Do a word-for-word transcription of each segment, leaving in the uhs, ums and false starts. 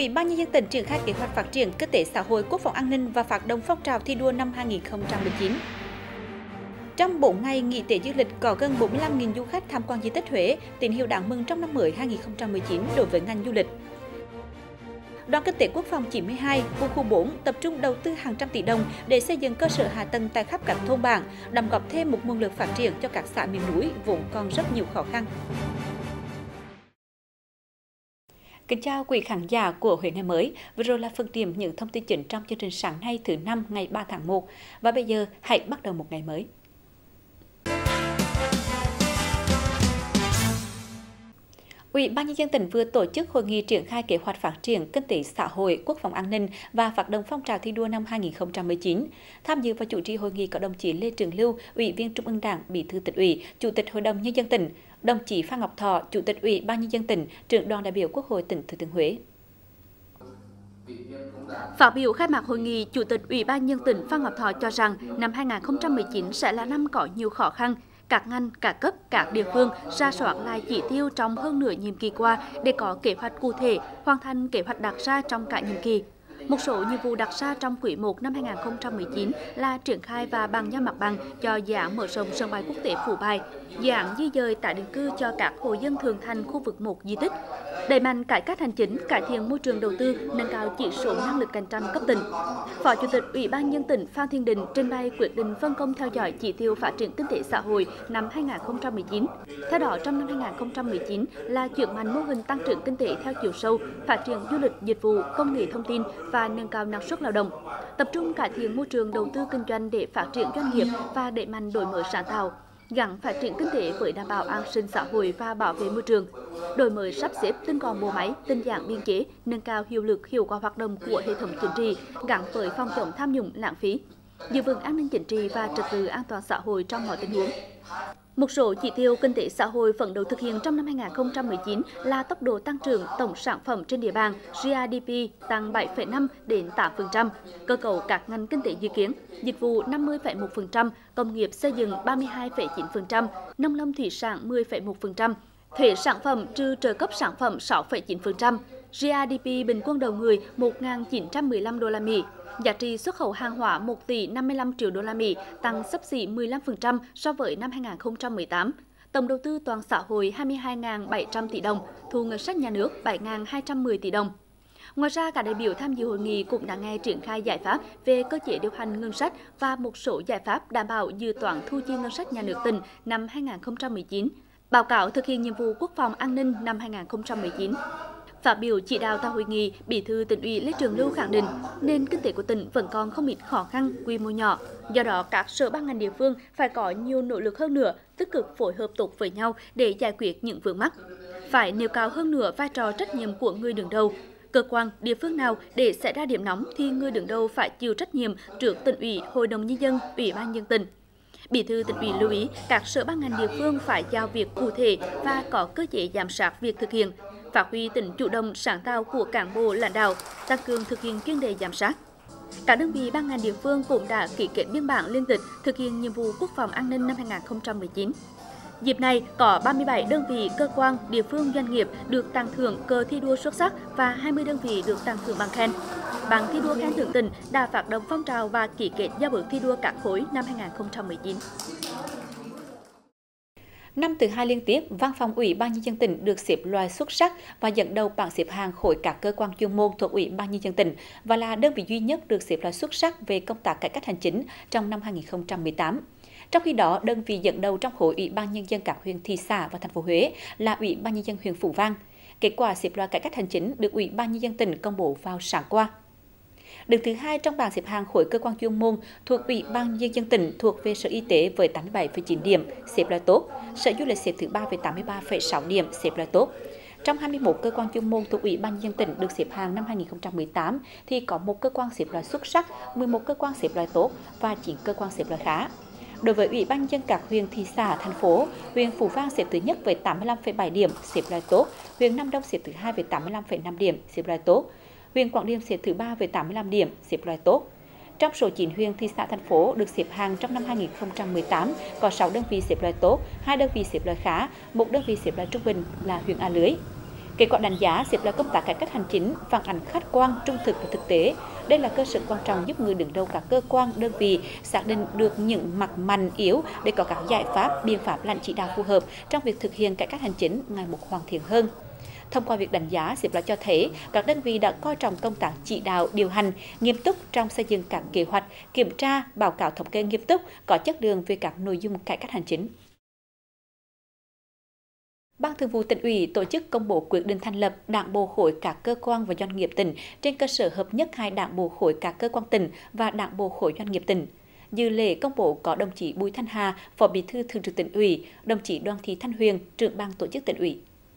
Ủy ban nhân dân tỉnh triển khai kế hoạch phát triển kinh tế xã hội, quốc phòng an ninh và phát động phong trào thi đua năm hai nghìn không trăm mười chín. Trong bốn ngày nghỉ Tết dương lịch, có gần bốn mươi lăm nghìn du khách tham quan di tích Huế, tín hiệu đáng mừng trong năm mới hai nghìn không trăm mười chín đối với ngành du lịch. Đoàn kinh tế quốc phòng chín mươi hai, quân khu bốn tập trung đầu tư hàng trăm tỷ đồng để xây dựng cơ sở hạ tầng tại khắp các thôn bản, đóng góp thêm một nguồn lực phát triển cho các xã miền núi vốn còn rất nhiều khó khăn. Kính chào quý khán giả của Huế Ngày Mới. Vừa rồi là phần điểm những thông tin chính trong chương trình sáng nay thứ năm ngày ba tháng một. Và bây giờ hãy bắt đầu một ngày mới. Ủy ban nhân dân tỉnh vừa tổ chức hội nghị triển khai kế hoạch phát triển kinh tế xã hội, quốc phòng an ninh và phát động phong trào thi đua năm hai nghìn không trăm mười chín. Tham dự và chủ trì hội nghị có đồng chí Lê Trường Lưu, Ủy viên Trung ương Đảng, Bí thư Tỉnh ủy, Chủ tịch Hội đồng nhân dân tỉnh, đồng chí Phan Ngọc Thọ, Chủ tịch Ủy ban nhân dân tỉnh, trưởng đoàn đại biểu Quốc hội tỉnh Thừa Thiên Huế. Phát biểu khai mạc hội nghị, Chủ tịch Ủy ban nhân dân tỉnh Phan Ngọc Thọ cho rằng năm hai nghìn không trăm mười chín sẽ là năm có nhiều khó khăn. Các ngành, các cấp, các địa phương rà soát lại chỉ tiêu trong hơn nửa nhiệm kỳ qua để có kế hoạch cụ thể, hoàn thành kế hoạch đặt ra trong cả nhiệm kỳ. Một số nhiệm vụ đặt ra trong quý một năm hai nghìn không trăm mười chín là triển khai và bàn giao mặt bằng cho dự án mở rộng sân bay quốc tế Phú Bài, dự án di dời tái định cư cho các hộ dân thường thành khu vực một di tích, đẩy mạnh cải cách hành chính, cải thiện môi trường đầu tư, nâng cao chỉ số năng lực cạnh tranh cấp tỉnh. Phó Chủ tịch Ủy ban nhân dân tỉnh Phan Thiên Định trình bày quyết định phân công theo dõi chỉ tiêu phát triển kinh tế xã hội năm hai nghìn không trăm mười chín. Theo đó, trong năm hai nghìn không trăm mười chín là chuyển mạnh mô hình tăng trưởng kinh tế theo chiều sâu, phát triển du lịch, dịch vụ, công nghệ thông tin và nâng cao năng suất lao động, tập trung cải thiện môi trường đầu tư kinh doanh để phát triển doanh nghiệp và đẩy mạnh đổi mới sáng tạo, gắn phát triển kinh tế với đảm bảo an sinh xã hội và bảo vệ môi trường, đổi mới sắp xếp tinh gọn bộ máy, tinh giản biên chế, nâng cao hiệu lực hiệu quả hoạt động của hệ thống chính trị, gắn với phòng chống tham nhũng lãng phí, giữ vững an ninh chính trị và trật tự an toàn xã hội trong mọi tình huống. Một số chỉ tiêu kinh tế xã hội phấn đấu thực hiện trong năm hai nghìn không trăm mười chín là tốc độ tăng trưởng tổng sản phẩm trên địa bàn G D P tăng bảy phẩy năm đến tám phần trăm, cơ cấu các ngành kinh tế dự kiến, dịch vụ năm mươi phẩy một phần trăm, công nghiệp xây dựng ba mươi hai phẩy chín phần trăm, nông lâm thủy sản mười phẩy một phần trăm, thuế sản phẩm trừ trợ cấp sản phẩm sáu phẩy chín phần trăm, G D P bình quân đầu người một nghìn chín trăm mười lăm đô la Mỹ. Giá trị xuất khẩu hàng hóa một tỷ năm mươi lăm triệu đô la Mỹ, tăng xấp xỉ mười lăm phần trăm so với năm hai nghìn không trăm mười tám. Tổng đầu tư toàn xã hội hai mươi hai nghìn bảy trăm tỷ đồng, thu ngân sách nhà nước bảy nghìn hai trăm mười tỷ đồng. Ngoài ra, các đại biểu tham dự hội nghị cũng đã nghe triển khai giải pháp về cơ chế điều hành ngân sách và một số giải pháp đảm bảo dự toán thu chi ngân sách nhà nước tỉnh năm hai nghìn không trăm mười chín, báo cáo thực hiện nhiệm vụ quốc phòng an ninh năm hai nghìn không trăm mười chín. Phát biểu chỉ đạo tại hội nghị, Bí thư Tỉnh ủy Lê Trường Lưu khẳng định nền kinh tế của tỉnh vẫn còn không ít khó khăn, quy mô nhỏ. Do đó, các sở ban ngành địa phương phải có nhiều nỗ lực hơn nữa, tích cực phối hợp tốt với nhau để giải quyết những vướng mắc. Phải nêu cao hơn nữa vai trò trách nhiệm của người đứng đầu. Cơ quan, địa phương nào để xảy ra điểm nóng thì người đứng đầu phải chịu trách nhiệm trước Tỉnh ủy, Hội đồng nhân dân, Ủy ban nhân dân tỉnh. Bí thư Tỉnh ủy lưu ý các sở ban ngành địa phương phải giao việc cụ thể và có cơ chế giám sát việc thực hiện, phát huy tính chủ động sáng tạo của cán bộ lãnh đạo, tăng cường thực hiện chuyên đề giám sát. Các đơn vị ban ngành địa phương cũng đã ký kết biên bản liên tịch thực hiện nhiệm vụ quốc phòng an ninh năm hai nghìn không trăm mười chín. Dịp này, có ba mươi bảy đơn vị, cơ quan, địa phương, doanh nghiệp được tặng thưởng cờ thi đua xuất sắc và hai mươi đơn vị được tặng thưởng bằng khen. Ban thi đua khen thưởng tỉnh đã phát động phong trào và ký kết giao ước thi đua các khối năm hai nghìn không trăm mười chín. Năm thứ hai liên tiếp, Văn phòng Ủy ban nhân dân tỉnh được xếp loại xuất sắc và dẫn đầu bảng xếp hạng khối các cơ quan chuyên môn thuộc Ủy ban nhân dân tỉnh và là đơn vị duy nhất được xếp loại xuất sắc về công tác cải cách hành chính trong năm hai nghìn không trăm mười tám. Trong khi đó, đơn vị dẫn đầu trong khối Ủy ban nhân dân các huyện, thị xã và thành phố Huế là Ủy ban nhân dân huyện Phú Vang. Kết quả xếp loại cải cách hành chính được Ủy ban nhân dân tỉnh công bố vào sáng qua. Đứng thứ hai trong bảng xếp hạng khối cơ quan chuyên môn thuộc Ủy ban nhân dân tỉnh thuộc về Sở Y tế với tám mươi bảy phẩy chín điểm, xếp loại tốt. Sở Du lịch xếp thứ ba với tám mươi ba phẩy sáu điểm, xếp loại tốt. Trong hai mươi mốt cơ quan chuyên môn thuộc Ủy ban nhân dân tỉnh được xếp hạng năm hai nghìn không trăm mười tám thì có một cơ quan xếp loại xuất sắc, mười một cơ quan xếp loại tốt và chín cơ quan xếp loại khá. Đối với Ủy ban nhân dân các huyện, thị xã, thành phố, huyện Phú Vang xếp thứ nhất với tám mươi lăm phẩy bảy điểm, xếp loại tốt. Huyện Nam Đông xếp thứ hai với tám mươi lăm phẩy năm điểm, xếp loại tốt. Huyện Quảng Điền xếp thứ ba với tám mươi lăm điểm, xếp loại tốt. Trong số chín huyện, thị xã, thành phố được xếp hạng trong năm hai nghìn không trăm mười tám, có sáu đơn vị xếp loại tốt, hai đơn vị xếp loại khá, một đơn vị xếp loại trung bình là huyện A Lưới. Kết quả đánh giá xếp loại công tác cải cách hành chính phản ánh khách quan, trung thực và thực tế. Đây là cơ sở quan trọng giúp người đứng đầu các cơ quan, đơn vị xác định được những mặt mạnh yếu để có các giải pháp, biện pháp lãnh chỉ đạo phù hợp trong việc thực hiện cải cách hành chính ngày một hoàn thiện hơn. Thông qua việc đánh giá, xếp loại cho thấy các đơn vị đã coi trọng công tác chỉ đạo, điều hành nghiêm túc trong xây dựng các kế hoạch, kiểm tra, báo cáo thống kê nghiêm túc, có chất lượng về các nội dung cải cách hành chính. Ban Thường vụ Tỉnh ủy tổ chức công bố quyết định thành lập Đảng bộ khối các cơ quan và doanh nghiệp tỉnh trên cơ sở hợp nhất hai Đảng bộ khối các cơ quan tỉnh và Đảng bộ khối doanh nghiệp tỉnh. Dự lễ công bố có đồng chí Bùi Thanh Hà, Phó Bí thư Thường trực Tỉnh ủy, đồng chí Đoàn Thị Thanh Huyền, trưởng ban tổ chức Tỉnh ủy.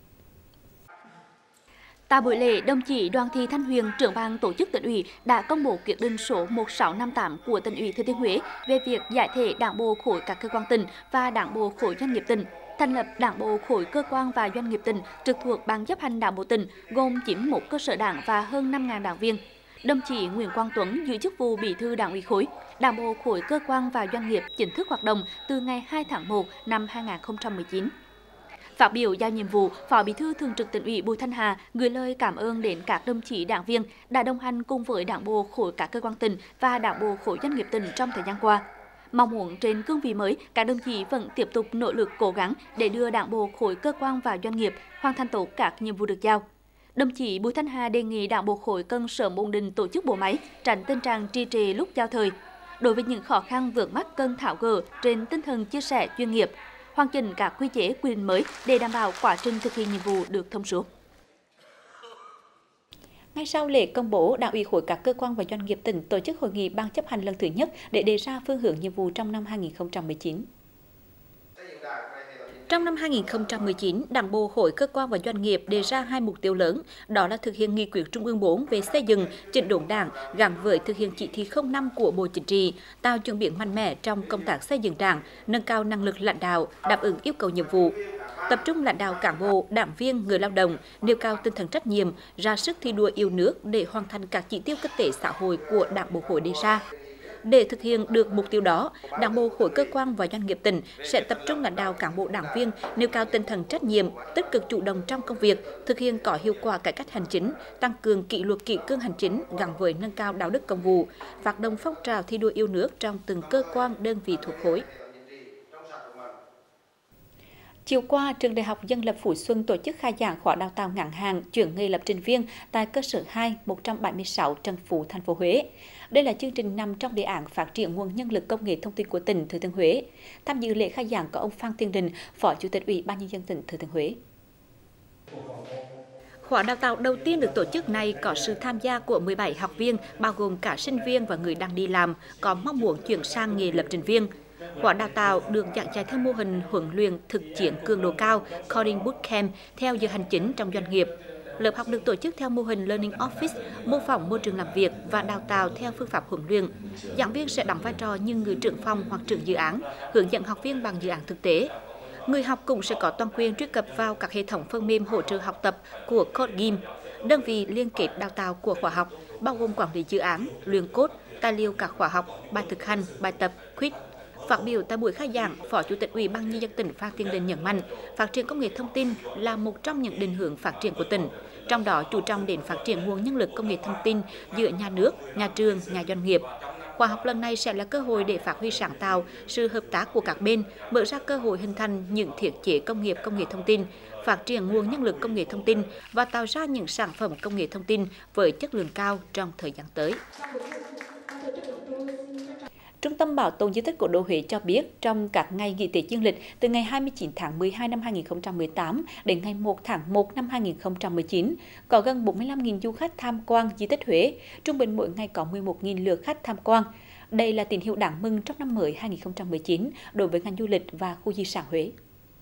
Tại buổi lễ, đồng chí Đoàn Thị Thanh Huyền, trưởng ban tổ chức Tỉnh ủy đã công bố quyết định số một sáu năm tám của Tỉnh ủy Thừa Thiên Huế về việc giải thể Đảng bộ khối các cơ quan tỉnh và Đảng bộ khối doanh nghiệp tỉnh, thành lập Đảng bộ khối cơ quan và doanh nghiệp tỉnh trực thuộc Ban chấp hành Đảng bộ tỉnh, gồm chín mươi mốt cơ sở đảng và hơn năm nghìn đảng viên. Đồng chí Nguyễn Quang Tuấn giữ chức vụ Bí thư Đảng ủy khối. Đảng bộ khối cơ quan và doanh nghiệp chính thức hoạt động từ ngày hai tháng một năm hai nghìn không trăm mười chín. Phát biểu giao nhiệm vụ, Phó Bí thư Thường trực Tỉnh ủy Bùi Thanh Hà gửi lời cảm ơn đến các đồng chí đảng viên đã đồng hành cùng với Đảng bộ khối các cơ quan tỉnh và Đảng bộ khối doanh nghiệp tỉnh trong thời gian qua. Mong muốn trên cương vị mới, các đồng chí vẫn tiếp tục nỗ lực cố gắng để đưa Đảng bộ khối cơ quan và doanh nghiệp hoàn thành tốt các nhiệm vụ được giao. Đồng chí Bùi Thanh Hà đề nghị Đảng bộ khối cần sớm ổn định tổ chức bộ máy, tránh tình trạng trì trệ lúc giao thời. Đối với những khó khăn vướng mắc cần tháo gỡ trên tinh thần chia sẻ chuyên nghiệp, hoàn chỉnh các quy chế quy định mới để đảm bảo quá trình thực hiện nhiệm vụ được thông suốt. Ngay sau lễ công bố, Đảng ủy khối các cơ quan và doanh nghiệp tỉnh tổ chức hội nghị ban chấp hành lần thứ nhất để đề ra phương hướng nhiệm vụ trong năm hai nghìn không trăm mười chín. Trong năm hai nghìn không trăm mười chín, Đảng bộ khối cơ quan và doanh nghiệp đề ra hai mục tiêu lớn, đó là thực hiện nghị quyết Trung ương bốn về xây dựng, chỉnh đốn Đảng gắn với thực hiện chỉ thị không năm của Bộ Chính trị, tạo chuyển biến mạnh mẽ trong công tác xây dựng Đảng, nâng cao năng lực lãnh đạo, đáp ứng yêu cầu nhiệm vụ. Tập trung lãnh đạo cán bộ, đảng viên, người lao động, nêu cao tinh thần trách nhiệm, ra sức thi đua yêu nước để hoàn thành các chỉ tiêu kinh tế xã hội của Đảng bộ khối đề ra. Để thực hiện được mục tiêu đó, Đảng bộ khối cơ quan và doanh nghiệp tỉnh sẽ tập trung lãnh đạo cán bộ đảng viên, nêu cao tinh thần trách nhiệm, tích cực chủ động trong công việc, thực hiện có hiệu quả cải cách hành chính, tăng cường kỷ luật kỷ cương hành chính gắn với nâng cao đạo đức công vụ, phát động phong trào thi đua yêu nước trong từng cơ quan đơn vị thuộc khối. Chiều qua, Trường Đại học Dân lập Phú Xuân tổ chức khai giảng khóa đào tạo ngắn hạn chuyển nghề lập trình viên tại cơ sở hai một trăm bảy mươi sáu Trần Phú, thành phố Huế. Đây là chương trình nằm trong đề án phát triển nguồn nhân lực công nghệ thông tin của tỉnh Thừa Thiên Huế. Tham dự lễ khai giảng có ông Phan Thiên Định, Phó Chủ tịch Ủy ban Nhân dân tỉnh Thừa Thiên Huế. Khóa đào tạo đầu tiên được tổ chức này có sự tham gia của mười bảy học viên, bao gồm cả sinh viên và người đang đi làm, có mong muốn chuyển sang nghề lập trình viên. Khóa đào tạo được giảng dạy theo mô hình huấn luyện thực chiến cường độ cao Coding Bootcamp theo giờ hành chính trong doanh nghiệp. Lớp học được tổ chức theo mô hình Learning Office, mô phỏng môi trường làm việc và đào tạo theo phương pháp huấn luyện. Giảng viên sẽ đóng vai trò như người trưởng phòng hoặc trưởng dự án, hướng dẫn học viên bằng dự án thực tế. Người học cũng sẽ có toàn quyền truy cập vào các hệ thống phần mềm hỗ trợ học tập của CodeGym, đơn vị liên kết đào tạo của khóa học, bao gồm quản lý dự án, luyện code, tài liệu các khóa học, bài thực hành, bài tập, quiz. Phát biểu tại buổi khai giảng, Phó Chủ tịch Ủy ban Nhân dân tỉnh Phan Thiên Định nhấn mạnh, phát triển công nghệ thông tin là một trong những định hướng phát triển của tỉnh, trong đó chú trọng đến phát triển nguồn nhân lực công nghệ thông tin giữa nhà nước, nhà trường, nhà doanh nghiệp. Khóa học lần này sẽ là cơ hội để phát huy sáng tạo, sự hợp tác của các bên, mở ra cơ hội hình thành những thiết chế công nghiệp công nghệ thông tin, phát triển nguồn nhân lực công nghệ thông tin và tạo ra những sản phẩm công nghệ thông tin với chất lượng cao trong thời gian tới. Trung tâm Bảo tồn di tích Cố đô Huế cho biết, trong các ngày nghỉ Tết dương lịch từ ngày hai mươi chín tháng mười hai năm hai nghìn không trăm mười tám đến ngày một tháng một năm hai nghìn không trăm mười chín, có gần bốn mươi lăm nghìn du khách tham quan di tích Huế, trung bình mỗi ngày có mười một nghìn lượt khách tham quan. Đây là tín hiệu đáng mừng trong năm mới hai nghìn không trăm mười chín đối với ngành du lịch và khu di sản Huế.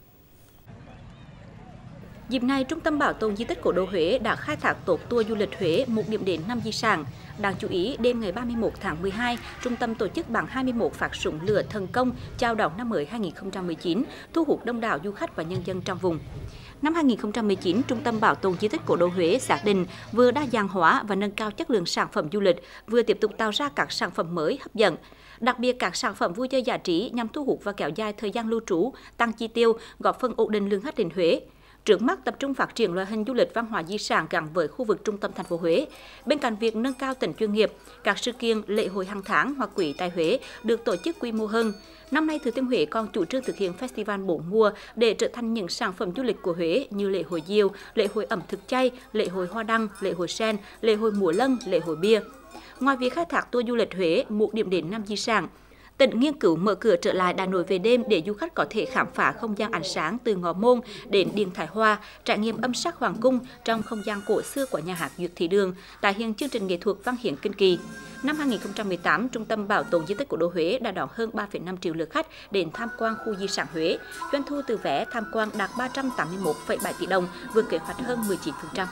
Dịp này, Trung tâm Bảo tồn di tích Cố đô Huế đã khai thác tốt tour du lịch Huế, một điểm đến năm di sản. Đáng chú ý, đêm ngày ba mươi mốt tháng mười hai, trung tâm tổ chức bắn hai mươi mốt phát súng lửa thần công chào đón năm mới hai nghìn không trăm mười chín, thu hút đông đảo du khách và nhân dân trong vùng. Năm hai nghìn không trăm mười chín, Trung tâm Bảo tồn di tích Cố đô Huế xác định vừa đa dạng hóa và nâng cao chất lượng sản phẩm du lịch, vừa tiếp tục tạo ra các sản phẩm mới hấp dẫn. Đặc biệt các sản phẩm vui chơi giải trí nhằm thu hút và kéo dài thời gian lưu trú, tăng chi tiêu, góp phần ổn định lượng khách đến Huế. Trước mắt tập trung phát triển loại hình du lịch văn hóa di sản gắn với khu vực trung tâm thành phố Huế. Bên cạnh việc nâng cao tính chuyên nghiệp, các sự kiện lễ hội hàng tháng hoặc quý tại Huế được tổ chức quy mô hơn. Năm nay, Thừa Thiên Huế còn chủ trương thực hiện festival bốn mùa để trở thành những sản phẩm du lịch của Huế như lễ hội diều, lễ hội ẩm thực chay, lễ hội hoa đăng, lễ hội sen, lễ hội múa lân, lễ hội bia. Ngoài việc khai thác tour du lịch Huế, một điểm đến năm di sản, tỉnh nghiên cứu mở cửa trở lại Đà Nội về đêm để du khách có thể khám phá không gian ánh sáng từ Ngọ Môn đến Điện Thái Hòa, trải nghiệm âm sắc hoàng cung trong không gian cổ xưa của nhà hát Duyệt Thị Đường, tái hiện chương trình nghệ thuật văn hiến kinh kỳ. Năm hai nghìn không trăm mười tám, Trung tâm Bảo tồn di tích Cố đô Huế đã đón hơn ba phẩy năm triệu lượt khách đến tham quan khu di sản Huế. Doanh thu từ vé tham quan đạt ba trăm tám mươi mốt phẩy bảy tỷ đồng, vượt kế hoạch hơn mười chín phần trăm.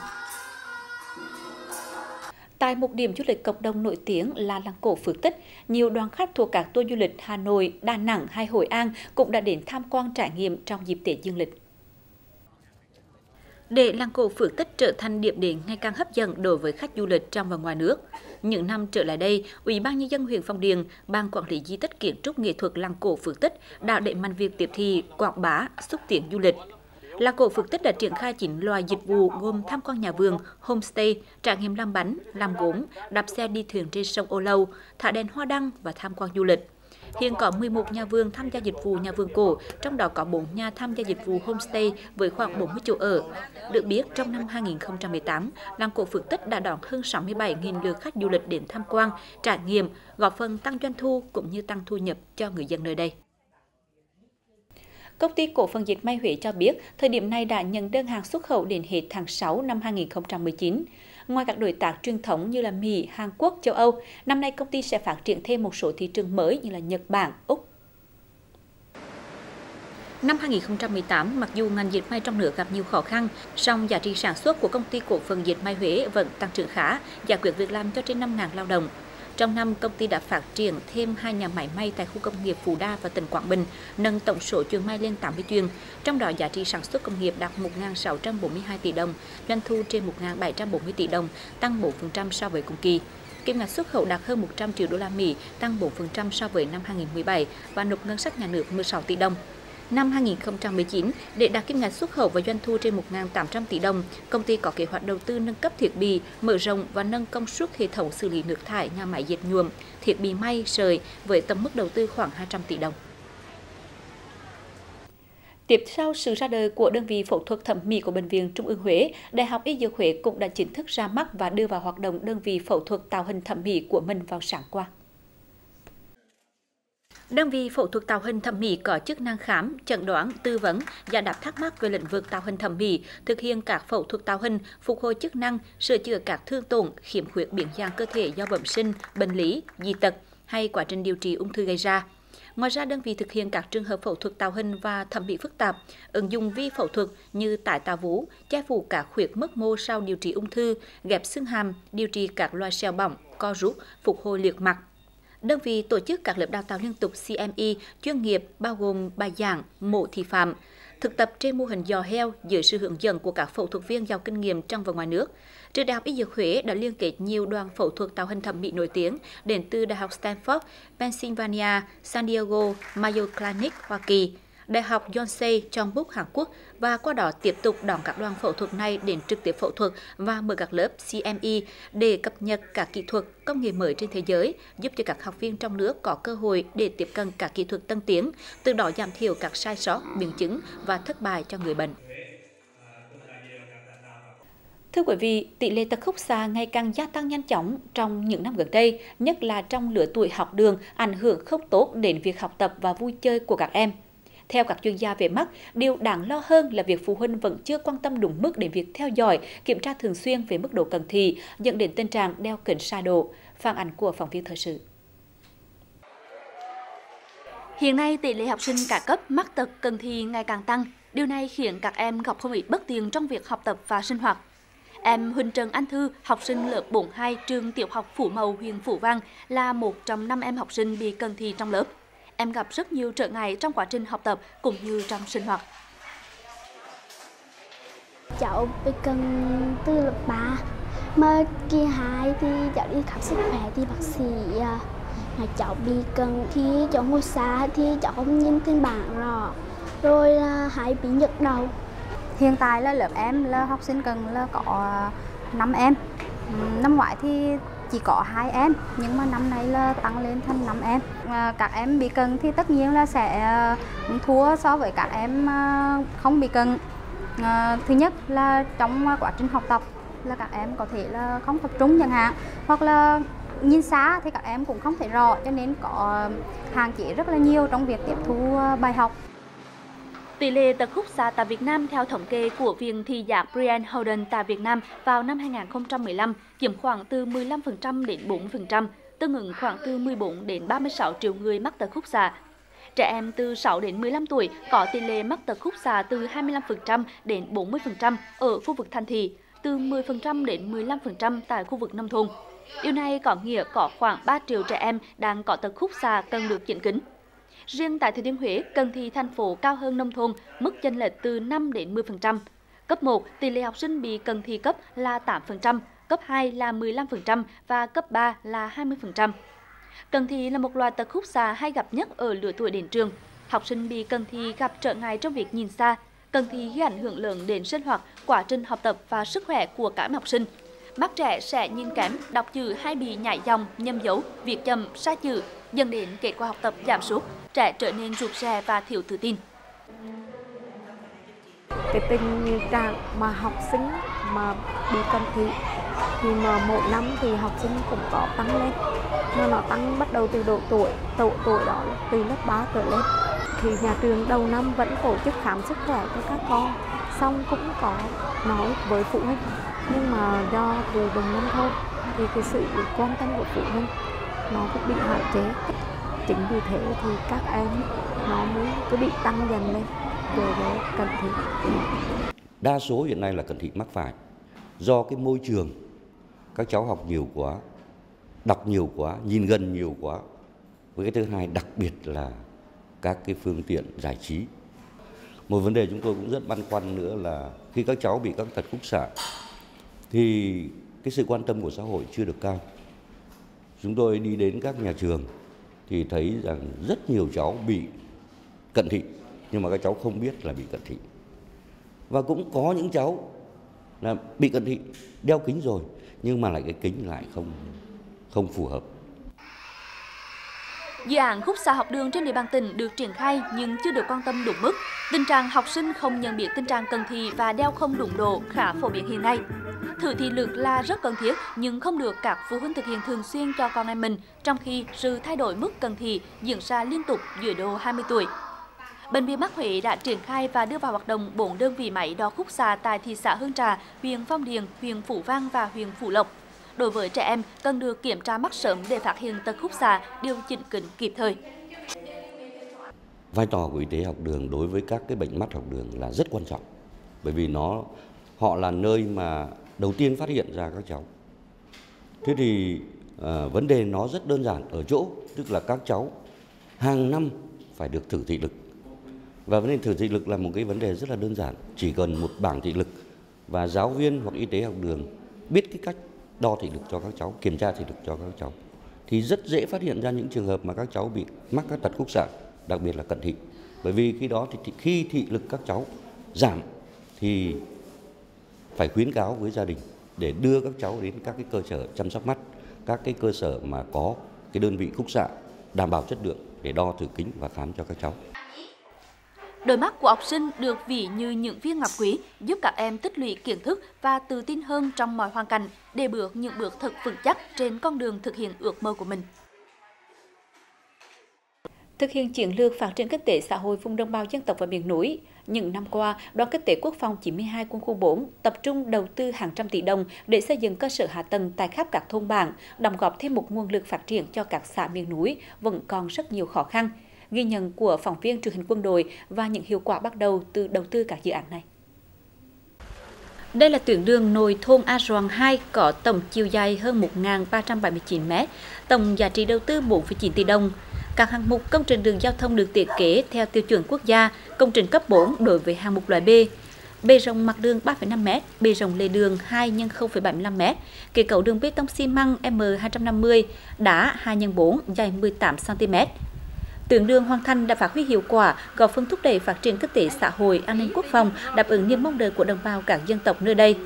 Tại một điểm du lịch cộng đồng nổi tiếng là làng cổ Phước Tích, nhiều đoàn khách thuộc các tour du lịch Hà Nội, Đà Nẵng hay Hội An cũng đã đến tham quan trải nghiệm trong dịp Tết Dương lịch. Để làng cổ Phước Tích trở thành điểm đến ngày càng hấp dẫn đối với khách du lịch trong và ngoài nước, những năm trở lại đây, Ủy ban Nhân dân huyện Phong Điền, Ban Quản lý di tích kiến trúc nghệ thuật làng cổ Phước Tích đã đẩy mạnh việc tiếp thị, quảng bá, xúc tiến du lịch. Làng cổ Phước Tích đã triển khai chín loại dịch vụ gồm tham quan nhà vườn, homestay, trải nghiệm làm bánh, làm gốm, đạp xe đi thuyền trên sông Ô Lâu, thả đèn hoa đăng và tham quan du lịch. Hiện có mười một nhà vườn tham gia dịch vụ nhà vườn cổ, trong đó có bốn nhà tham gia dịch vụ homestay với khoảng bốn mươi chỗ ở. Được biết, trong năm hai nghìn không trăm mười tám, làng cổ Phước Tích đã đón hơn sáu mươi bảy nghìn lượt khách du lịch đến tham quan, trải nghiệm, góp phần tăng doanh thu cũng như tăng thu nhập cho người dân nơi đây. Công ty cổ phần dệt may Huế cho biết, thời điểm này đã nhận đơn hàng xuất khẩu đến hết tháng sáu năm hai nghìn không trăm mười chín. Ngoài các đối tác truyền thống như là Mỹ, Hàn Quốc, châu Âu, năm nay công ty sẽ phát triển thêm một số thị trường mới như là Nhật Bản, Úc. Năm hai nghìn không trăm mười tám, mặc dù ngành dệt may trong nước gặp nhiều khó khăn, song giá trị sản xuất của công ty cổ phần dệt may Huế vẫn tăng trưởng khá, giải quyết việc làm cho trên năm nghìn lao động. Trong năm, công ty đã phát triển thêm hai nhà máy may tại khu công nghiệp Phú Đa và tỉnh Quảng Bình, nâng tổng số chuyền may lên tám mươi chuyền. Trong đó, giá trị sản xuất công nghiệp đạt một nghìn sáu trăm bốn mươi hai tỷ đồng, doanh thu trên một nghìn bảy trăm bốn mươi tỷ đồng, tăng bốn phần trăm so với cùng kỳ. Kim ngạch xuất khẩu đạt hơn một trăm triệu đô la Mỹ, tăng bốn phần trăm so với năm hai nghìn không trăm mười bảy và nộp ngân sách nhà nước mười sáu tỷ đồng. Năm hai nghìn không trăm mười chín, để đạt kim ngạch xuất khẩu và doanh thu trên một nghìn tám trăm tỷ đồng, công ty có kế hoạch đầu tư nâng cấp thiết bị, mở rộng và nâng công suất hệ thống xử lý nước thải nhà máy dệt nhuộm, thiết bị may, sợi với tổng mức đầu tư khoảng hai trăm tỷ đồng. Tiếp sau sự ra đời của đơn vị phẫu thuật thẩm mỹ của Bệnh viện Trung ương Huế, Đại học Y Dược Huế cũng đã chính thức ra mắt và đưa vào hoạt động đơn vị phẫu thuật tạo hình thẩm mỹ của mình vào sáng qua. Đơn vị phẫu thuật tạo hình thẩm mỹ có chức năng khám, chẩn đoán, tư vấn, giải đáp thắc mắc về lĩnh vực tạo hình thẩm mỹ, thực hiện các phẫu thuật tạo hình, phục hồi chức năng, sửa chữa các thương tổn, khiếm khuyết biến dạng cơ thể do bẩm sinh, bệnh lý, dị tật hay quá trình điều trị ung thư gây ra. Ngoài ra, đơn vị thực hiện các trường hợp phẫu thuật tạo hình và thẩm mỹ phức tạp, ứng dụng vi phẫu thuật như tái tạo vú, che phủ các khuyết mất mô sau điều trị ung thư, ghép xương hàm, điều trị các loại sẹo bỏng, co rút, phục hồi liệt mặt. Đơn vị tổ chức các lớp đào tạo liên tục xê em e chuyên nghiệp bao gồm bài giảng, mổ thị phạm, thực tập trên mô hình giò heo dưới sự hướng dẫn của các phẫu thuật viên giàu kinh nghiệm trong và ngoài nước. Trường Đại học Y Dược Huế đã liên kết nhiều đoàn phẫu thuật tạo hình thẩm mỹ nổi tiếng đến từ Đại học Stanford, Pennsylvania, San Diego, Mayo Clinic, Hoa Kỳ, Đại học Yonsei, Jeonbuk, Hàn Quốc và qua đó tiếp tục đón các đoàn phẫu thuật này đến trực tiếp phẫu thuật và mở các lớp xê em e để cập nhật các kỹ thuật, công nghệ mới trên thế giới, giúp cho các học viên trong nước có cơ hội để tiếp cận các kỹ thuật tân tiến, từ đó giảm thiểu các sai sót, biến chứng và thất bại cho người bệnh. Thưa quý vị, tỷ lệ tật khúc xạ ngày càng gia tăng nhanh chóng trong những năm gần đây, nhất là trong lứa tuổi học đường, ảnh hưởng không tốt đến việc học tập và vui chơi của các em. Theo các chuyên gia về mắt, điều đáng lo hơn là việc phụ huynh vẫn chưa quan tâm đúng mức đến việc theo dõi, kiểm tra thường xuyên về mức độ cận thị, dẫn đến tình trạng đeo kính sai độ. Phản ánh của phóng viên thời sự. Hiện nay, tỷ lệ học sinh cả cấp mắc tật cận thị ngày càng tăng. Điều này khiến các em gặp không ít bất tiện trong việc học tập và sinh hoạt. Em Huỳnh Trần Anh Thư, học sinh lớp bốn hai trường tiểu học Phú Mậu, huyện Phú Vang, là một trong năm em học sinh bị cận thị trong lớp. Em gặp rất nhiều trở ngại trong quá trình học tập cũng như trong sinh hoạt. Cháu bị cận từ lớp ba, mà kỳ hai thì cháu đi khám sức khỏe thì bác sĩ nói cháu bị cận khi cháu ngồi xa thì cháu không nhìn trên bảng rõ, rồi là hay bị nhức đầu. Hiện tại là lớp em là học sinh cần là có năm em. Năm ngoái thì chỉ có hai em, nhưng mà năm nay là tăng lên thành năm em. Các em bị cận thì tất nhiên là sẽ thua so với các em không bị cận. Thứ nhất là trong quá trình học tập là các em có thể là không tập trung chẳng hạn, hoặc là nhìn xa thì các em cũng không thấy rõ, cho nên có hạn chế rất là nhiều trong việc tiếp thu bài học. Tỷ lệ tật khúc xạ tại Việt Nam theo thống kê của Viện Thị giác Brian Howden tại Việt Nam vào năm hai nghìn không trăm mười lăm chiếm khoảng từ mười lăm phần trăm đến bốn mươi phần trăm, tương ứng khoảng từ mười bốn đến ba mươi sáu triệu người mắc tật khúc xạ. Trẻ em từ sáu đến mười lăm tuổi có tỷ lệ mắc tật khúc xạ từ hai mươi lăm phần trăm đến bốn mươi phần trăm ở khu vực thành thị, từ mười phần trăm đến mười lăm phần trăm tại khu vực nông thôn. Điều này có nghĩa có khoảng ba triệu trẻ em đang có tật khúc xạ cần được chỉnh kính. Riêng tại Thừa Thiên Huế, cận thị thành phố cao hơn nông thôn, mức chênh lệch từ năm đến mười phần trăm. Cấp một, tỷ lệ học sinh bị cận thị cấp là tám phần trăm, cấp hai là mười lăm phần trăm và cấp ba là hai mươi phần trăm. Cận thị là một loại tật khúc xạ hay gặp nhất ở lứa tuổi đến trường. Học sinh bị cận thị gặp trở ngại trong việc nhìn xa. Cận thị gây ảnh hưởng lớn đến sinh hoạt, quá trình học tập và sức khỏe của các em học sinh. Mắt trẻ sẽ nhìn kém, đọc chữ hay bị nhảy dòng, nhầm dấu, viết chậm, sai chữ, dẫn đến kết quả học tập giảm sút, trẻ trở nên rụt rè và thiếu tự tin. Cái tình trạng mà học sinh mà bị cận thị thì mà mỗi năm thì học sinh cũng có tăng lên, mà nó tăng bắt đầu từ độ tuổi, độ tuổi đó là từ lớp ba trở lên. Thì nhà trường đầu năm vẫn tổ chức khám sức khỏe cho các con, xong cũng có nói với phụ huynh, nhưng mà do từ vùng nông thôn thì cái sự quan tâm của phụ huynh nó cũng bị hạn chế. Chính vì thế thì các em nó mới cứ bị tăng dần lên về với cận thị. Đa số hiện nay là cận thị mắc phải do cái môi trường, các cháu học nhiều quá, đọc nhiều quá, nhìn gần nhiều quá. Với cái thứ hai đặc biệt là các cái phương tiện giải trí. Một vấn đề chúng tôi cũng rất băn khoăn nữa là khi các cháu bị các tật khúc xạ thì cái sự quan tâm của xã hội chưa được cao. Chúng tôi đi đến các nhà trường thì thấy rằng rất nhiều cháu bị cận thị, nhưng mà các cháu không biết là bị cận thị. Và cũng có những cháu là bị cận thị, đeo kính rồi, nhưng mà lại cái kính lại không, không phù hợp. Dự án khúc xạ học đường trên địa bàn tỉnh được triển khai nhưng chưa được quan tâm đúng mức. Tình trạng học sinh không nhận biết tình trạng cận thị và đeo không đúng độ khá phổ biến hiện nay. Thử thị lực là rất cần thiết nhưng không được các phụ huynh thực hiện thường xuyên cho con em mình, trong khi sự thay đổi mức cận thị diễn ra liên tục dưới độ hai mươi tuổi. Bệnh viện Mắt Huế đã triển khai và đưa vào hoạt động bốn đơn vị máy đo khúc xạ tại thị xã Hương Trà, huyện Phong Điền, huyện Phú Vang và huyện Phú Lộc. Đối với trẻ em, cần được kiểm tra mắt sớm để phát hiện tật khúc xạ, điều chỉnh kính kịp thời. Vai trò của y tế học đường đối với các cái bệnh mắt học đường là rất quan trọng, bởi vì nó họ là nơi mà đầu tiên phát hiện ra các cháu. Thế thì à, vấn đề nó rất đơn giản ở chỗ, tức là các cháu hàng năm phải được thử thị lực. Và vấn đề thử thị lực là một cái vấn đề rất là đơn giản, chỉ cần một bảng thị lực và giáo viên hoặc y tế học đường biết cái cách đo thị lực cho các cháu, kiểm tra thị lực cho các cháu, thì rất dễ phát hiện ra những trường hợp mà các cháu bị mắc các tật khúc xạ, đặc biệt là cận thị. Bởi vì khi đó thì khi thị lực các cháu giảm thì phải khuyến cáo với gia đình để đưa các cháu đến các cái cơ sở chăm sóc mắt, các cái cơ sở mà có cái đơn vị khúc xạ đảm bảo chất lượng để đo thử kính và khám cho các cháu. Đôi mắt của học sinh được ví như những viên ngọc quý, giúp các em tích lũy kiến thức và tự tin hơn trong mọi hoàn cảnh để bước những bước thật vững chắc trên con đường thực hiện ước mơ của mình. Thực hiện chiến lược phát triển kinh tế xã hội vùng đồng bào dân tộc và miền núi, những năm qua, Đoàn Kinh tế Quốc phòng chín mươi hai Quân khu bốn tập trung đầu tư hàng trăm tỷ đồng để xây dựng cơ sở hạ tầng tại khắp các thôn bản, đóng góp thêm một nguồn lực phát triển cho các xã miền núi vẫn còn rất nhiều khó khăn. Ghi nhận của phóng viên truyền hình quân đội và những hiệu quả bắt đầu từ đầu tư các dự án này. Đây là tuyến đường nối thôn A Roàng hai có tổng chiều dài hơn một nghìn ba trăm bảy mươi chín mét, tổng giá trị đầu tư bốn phẩy chín tỷ đồng. Các hạng mục công trình đường giao thông được thiết kế theo tiêu chuẩn quốc gia, công trình cấp bốn đối với hạng mục loại B. Bề rộng mặt đường ba phẩy năm mét, bề rộng lề đường hai nhân không phẩy bảy mươi lăm mét, kết cấu đường bê tông xi măng M hai trăm năm mươi, đá hai nhân bốn dài mười tám xăng ti mét. Tuyến đường hoàn thành đã phát huy hiệu quả, góp phần thúc đẩy phát triển kinh tế xã hội, an ninh quốc phòng, đáp ứng niềm mong đợi của đồng bào các dân tộc nơi đây.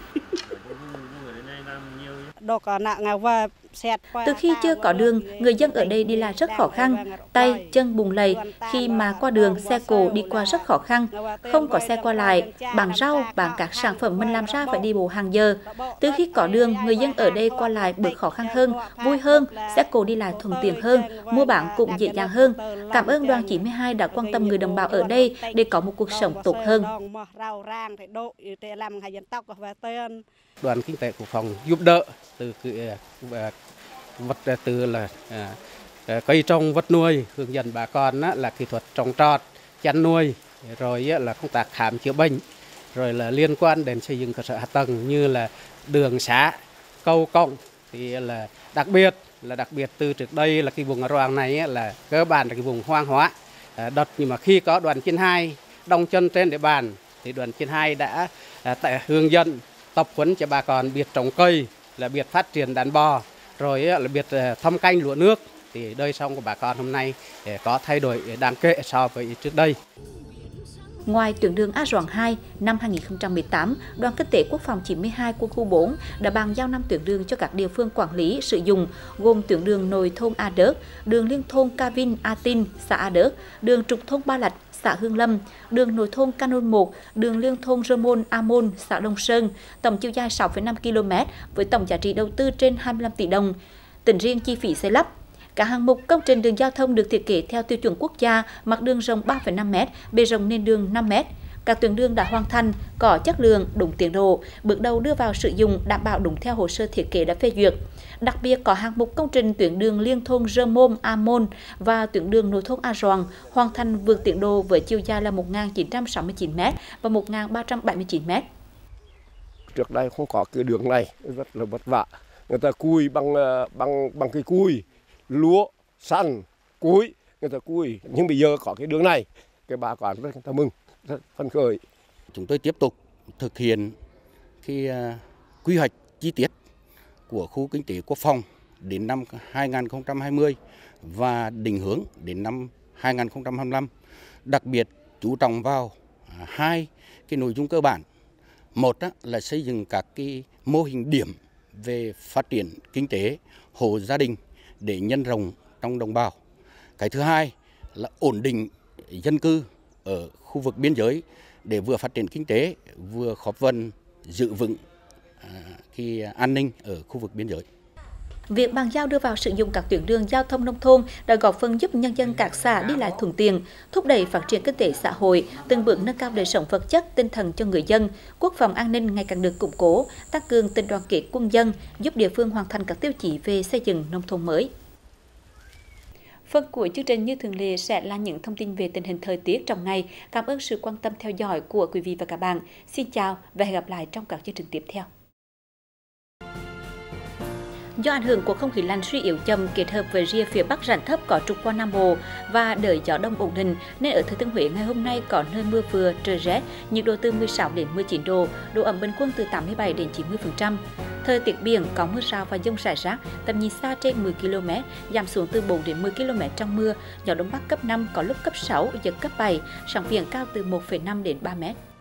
Từ khi chưa có đường, người dân ở đây đi lại rất khó khăn, tay, chân bùn lầy, khi mà qua đường, xe cộ đi qua rất khó khăn, không có xe qua lại, bán rau, bán các sản phẩm mình làm ra phải đi bộ hàng giờ. Từ khi có đường, người dân ở đây qua lại bớt khó khăn hơn, vui hơn, xe cộ đi lại thuận tiện hơn, mua bán cũng dễ dàng hơn. Cảm ơn Đoàn chín mươi hai đã quan tâm người đồng bào ở đây để có một cuộc sống tốt hơn. Đoàn kinh tế quốc phòng giúp đỡ từ vật từ là à, cây trồng vật nuôi, hướng dẫn bà con á, là kỹ thuật trồng trọt, chăn nuôi, rồi á, là công tác khám chữa bệnh, rồi là liên quan đến xây dựng cơ sở hạ tầng như là đường xá, cầu cổng, thì là đặc biệt là đặc biệt từ trước đây là cái vùng A Roang này á, là cơ bản là cái vùng hoang hóa à, đất, nhưng mà khi có đoàn chín hai đóng chân trên địa bàn thì đoàn chín hai đã à, tại hướng dẫn tập huấn cho bà con biết trồng cây, là biết phát triển đàn bò, rồi là biết thâm canh lúa nước, thì đời sống của bà con hôm nay có thay đổi đáng kể so với trước đây. Ngoài tuyến đường A Roang hai, năm hai nghìn không trăm mười tám, Đoàn Kinh tế Quốc phòng chín mươi hai quân khu bốn đã bàn giao năm tuyến đường cho các địa phương quản lý sử dụng, gồm tuyến đường nối thôn A Đớt, đường liên thôn Ca Vinh A Tin, xã A Đớt, đường trục thôn Ba Lạch, xã Hương Lâm, đường nối thôn Canon một, đường liên thôn Rơ Môn A Môn, xã Đông Sơn, tổng chiều dài sáu phẩy năm ki lô mét với tổng giá trị đầu tư trên hai mươi lăm tỷ đồng. Tính riêng chi phí xây lắp, các hạng mục công trình đường giao thông được thiết kế theo tiêu chuẩn quốc gia, mặt đường rộng ba phẩy năm mét, bề rộng nền đường năm mét. Các tuyến đường đã hoàn thành, có chất lượng, đúng tiến độ, bước đầu đưa vào sử dụng đảm bảo đúng theo hồ sơ thiết kế đã phê duyệt. Đặc biệt có hạng mục công trình tuyến đường liên thôn Rơ Môn A Môn và tuyến đường nối thôn A Roang hoàn thành vượt tiến độ với chiều dài là một nghìn chín trăm sáu mươi chín mét và một nghìn ba trăm bảy mươi chín mét. Trước đây không có cái đường này, rất là vất vả. Người ta cùi bằng bằng bằng cái cùi, lúa, sắn, cùi, người ta cùi. Nhưng bây giờ có cái đường này, cái bà con rất là mừng, rất phấn khởi. Chúng tôi tiếp tục thực hiện cái uh, quy hoạch chi tiết của khu kinh tế quốc phòng đến năm hai nghìn không trăm hai mươi và định hướng đến năm hai nghìn không trăm hai mươi lăm. Đặc biệt chú trọng vào uh, hai cái nội dung cơ bản. Một uh, là xây dựng các cái mô hình điểm về phát triển kinh tế hộ gia đình để nhân rộng trong đồng bào. Cái thứ hai là ổn định dân cư ở khu vực biên giới để vừa phát triển kinh tế vừa góp phần giữ vững à, cái an ninh ở khu vực biên giới. Việc bàn giao đưa vào sử dụng các tuyến đường giao thông nông thôn đã góp phần giúp nhân dân các xã đi lại thuận tiện, thúc đẩy phát triển kinh tế xã hội, từng bước nâng cao đời sống vật chất, tinh thần cho người dân, quốc phòng an ninh ngày càng được củng cố, tăng cường tình đoàn kết quân dân, giúp địa phương hoàn thành các tiêu chí về xây dựng nông thôn mới. Phần cuối chương trình như thường lệ sẽ là những thông tin về tình hình thời tiết trong ngày. Cảm ơn sự quan tâm theo dõi của quý vị và các bạn. Xin chào và hẹn gặp lại trong các chương trình tiếp theo. Do ảnh hưởng của không khí lạnh suy yếu chậm kết hợp với rìa phía Bắc rãnh thấp có trục qua Nam Bộ và đới gió đông ổn định nên ở Thừa Thiên Huế ngày hôm nay có nơi mưa vừa, trời rét, nhiệt độ từ mười sáu đến mười chín độ, độ ẩm bình quân từ tám mươi bảy đến chín mươi phần trăm. Thời tiết biển có mưa rào và dông rải rác, tầm nhìn xa trên mười ki lô mét, giảm xuống từ bốn đến mười ki lô mét trong mưa, gió đông bắc cấp năm có lúc cấp sáu, giật cấp bảy, sóng biển cao từ một phẩy năm đến ba mét.